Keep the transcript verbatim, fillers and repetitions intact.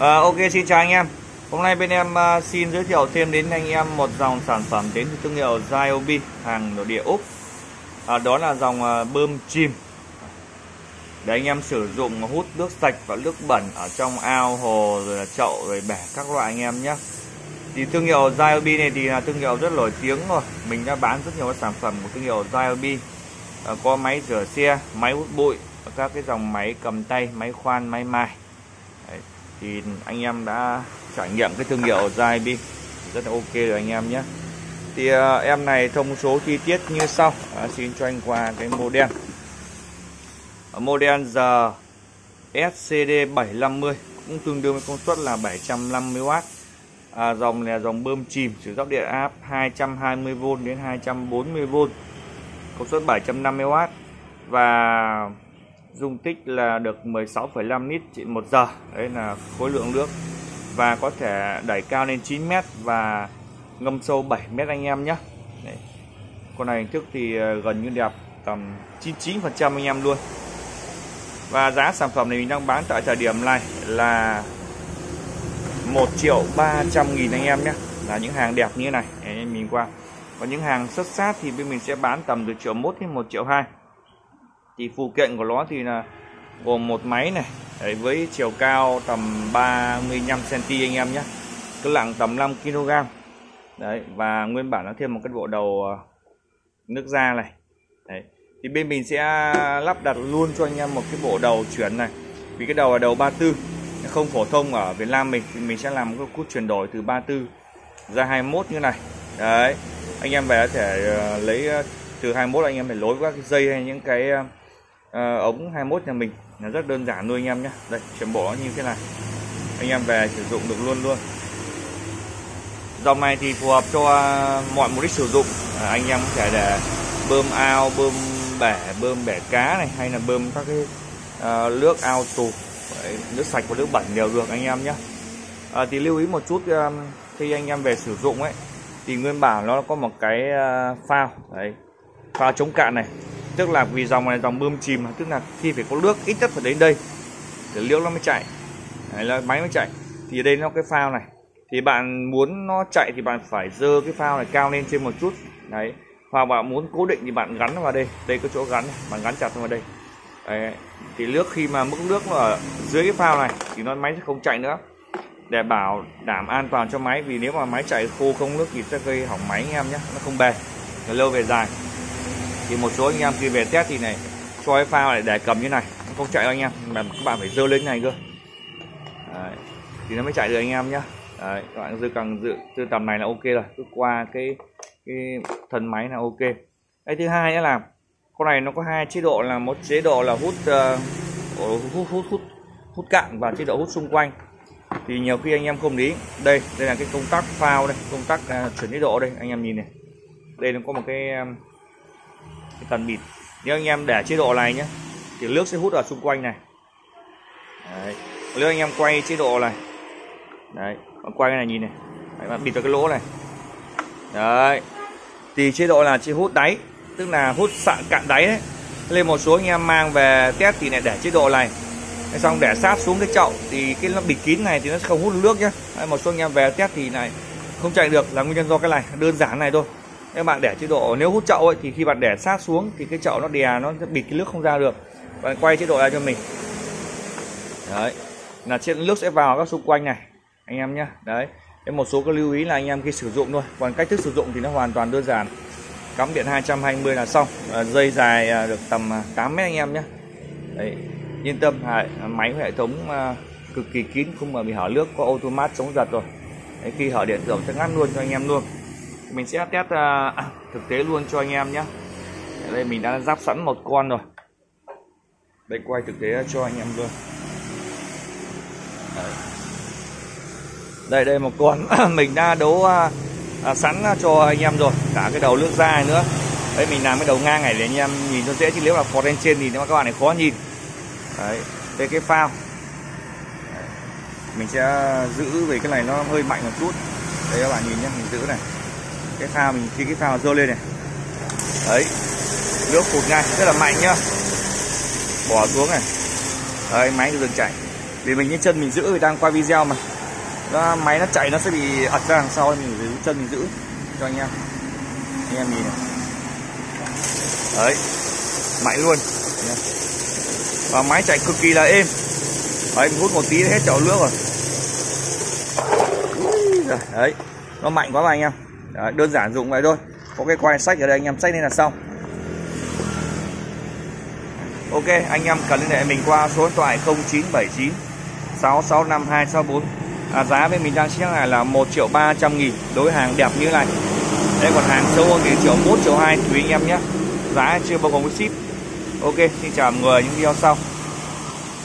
À, ok, xin chào anh em. Hôm nay bên em uh, xin giới thiệu thêm đến anh em một dòng sản phẩm đến từ thương hiệu Ryobi, hàng nội địa Úc. À, đó là dòng uh, bơm chìm để anh em sử dụng hút nước sạch và nước bẩn ở trong ao, hồ, rồi là chậu, rồi bể các loại anh em nhé. Thì thương hiệu Ryobi này thì là thương hiệu rất nổi tiếng rồi. Mình đã bán rất nhiều các sản phẩm của thương hiệu Ryobi. À, có máy rửa xe, máy hút bụi, các cái dòng máy cầm tay, máy khoan, máy mài. Đấy, thì anh em đã trải nghiệm cái thương hiệu Ryobi rất là ok rồi anh em nhé. Thì uh, em này thông số chi tiết như sau. À, xin cho anh qua cái model. Model giờ S C D bảy năm mươi cũng tương đương với công suất là bảy trăm năm mươi oát. À, dòng này là dòng bơm chìm sử dụng điện áp hai trăm hai mươi vôn đến hai trăm bốn mươi vôn, công suất bảy trăm năm mươi oát và dung tích là được mười sáu phẩy năm lít trên một giờ. Đấy là khối lượng nước, và có thể đẩy cao lên chín mét và ngâm sâu bảy mét anh em nhé. Đấy. Con này hình thức thì gần như đẹp tầm chín mươi chín phần trăm anh em luôn. Và giá sản phẩm này mình đang bán tại thời điểm này là một triệu ba trăm nghìn anh em nhé. Là những hàng đẹp như thế này anh em nhìn qua. Còn những hàng xuất sát thì bên mình sẽ bán tầm từ triệu một đến một triệu hai. Thì phụ kiện của nó thì là gồm một máy này. Đấy, với chiều cao tầm ba mươi lăm xăng ti mét anh em nhé. Cân nặng tầm năm ki lô gam. Đấy, và nguyên bản nó thêm một cái bộ đầu nước ra này. Đấy. Thì bên mình sẽ lắp đặt luôn cho anh em một cái bộ đầu chuyển này. Vì cái đầu là đầu ba tư, không phổ thông ở Việt Nam mình thì mình sẽ làm một cái cút chuyển đổi từ ba tư ra hai mươi mốt như này. Đấy, anh em về có thể lấy từ hai mươi mốt, anh em phải nối các cái dây hay những cái uh, ống hai mươi mốt nhà mình là rất đơn giản luôn anh em nhé. Đây, chuyển bộ như thế này, anh em về sử dụng được luôn luôn. Dòng này thì phù hợp cho mọi mục đích sử dụng. À, anh em có thể để bơm ao, bơm bể, bơm bể cá này, hay là bơm các cái uh, nước ao tù. Đấy, nước sạch và nước bẩn đều được anh em nhé. À, thì lưu ý một chút, um, khi anh em về sử dụng ấy thì nguyên bản nó có một cái uh, phao, đấy, phao chống cạn này. Tức là vì dòng này dòng bơm chìm, tức là khi phải có nước ít nhất phải đến đây để nước nó mới chạy, đấy, là máy mới chạy. Thì ở đây nó cái phao này, thì bạn muốn nó chạy thì bạn phải dơ cái phao này cao lên trên một chút, đấy. Hoặc bạn muốn cố định thì bạn gắn nó vào đây, đây có chỗ gắn này, bạn gắn chặt nó vào đây. Đấy. Thì nước khi mà mức nước nó ở dưới cái phao này thì nó máy sẽ không chạy nữa, để bảo đảm an toàn cho máy. Vì nếu mà máy chạy khô không nước thì sẽ gây hỏng máy anh em nhé, nó không bền lâu về dài. Thì một số anh em khi về test thì này cho cái phao này để cầm như này, nó không chạy đâu anh em, mà các bạn phải dơ lên này cơ. Đấy. Thì nó mới chạy được anh em nhé. Đấy, các bạn dư càng dự từ tầm này là ok rồi, cứ qua cái cái thân máy là ok. Cái thứ hai nữa là con này nó có hai chế độ, là một chế độ là hút uh, hút hút hút hút cạn và chế độ hút xung quanh. Thì nhiều khi anh em không để ý, đây đây là cái công tắc phao đây, công tắc uh, chuyển chế độ đây, anh em nhìn này, đây nó có một cái, um, cái cần bịt. Nếu anh em để chế độ này nhé thì nước sẽ hút ở xung quanh này. Đấy. Nếu anh em quay chế độ này, đấy, bạn quay cái này nhìn này, đấy, bạn bịt vào cái lỗ này, đấy, thì chế độ là chế hút đáy, tức là hút sạn cạn đáy đấy. Lên một số anh em mang về test thì lại để chế độ này, xong để sát xuống cái chậu thì cái nó bịt kín này thì nó không hút nước nhé. Đấy, một số anh em về test thì này không chạy được là nguyên nhân do cái này, đơn giản này thôi. Nếu bạn để chế độ, nếu hút chậu ấy, thì khi bạn để sát xuống thì cái chậu nó đè, nó bịt cái nước không ra được. Bạn quay chế độ ra cho mình, đấy, là trên nước sẽ vào các xung quanh này anh em nhé. Đấy, thế một số cái lưu ý là anh em khi sử dụng thôi, còn cách thức sử dụng thì nó hoàn toàn đơn giản. Cắm điện hai trăm hai mươi là xong. À, dây dài được tầm tám mét anh em nhé. Đấy, yên tâm, máy hệ thống cực kỳ kín, không mà bị hở nước, có automat chống giật rồi. Đấy, khi hở điện tưởng sẽ ngắt luôn cho anh em luôn. Mình sẽ test uh, thực tế luôn cho anh em nhé. Đây mình đã ráp sẵn một con rồi, đây quay thực tế cho anh em luôn. Đấy. Đây đây một con mình đã đấu uh, uh, sẵn cho anh em rồi, cả cái đầu nước ra này nữa. Đấy, mình làm cái đầu ngang này để anh em nhìn cho dễ, chứ nếu là phọt lên trên thì nếu mà các bạn này khó nhìn. Đấy, đây cái phao. Đấy. Mình sẽ giữ vì cái này nó hơi mạnh một chút. Đây các bạn nhìn nhé, mình giữ này. Cái phao mình khi cái phao dơ lên này. Đấy, nước phụt ngay, rất là mạnh nhá. Bỏ xuống này. Đấy, máy dừng chạy. Vì mình những chân mình giữ, đang quay video mà nó, máy nó chạy nó sẽ bị ật ra đằng sau, mình phải giữ chân mình giữ cho anh em. Anh em nhìn này. Đấy, mạnh luôn. Và máy chạy cực kỳ là êm. Đấy, mình hút một tí hết chậu nước rồi. Đấy, nó mạnh quá mà anh em. Đấy, đơn giản dùng vậy thôi. Có cái quai sách ở đây anh em xách lên là xong. Ok, anh em cần liên hệ mình qua số điện thoại không chín bảy chín sáu sáu năm hai sáu bốn. À, giá bên mình đang chiếc này là một triệu ba trăm nghìn đối với hàng đẹp như thế này. Đây còn hàng sâu hơn thì triệu một, triệu hai tùy anh em nhé. Giá chưa bao gồm với ship. Ok, xin chào mọi người những video sau.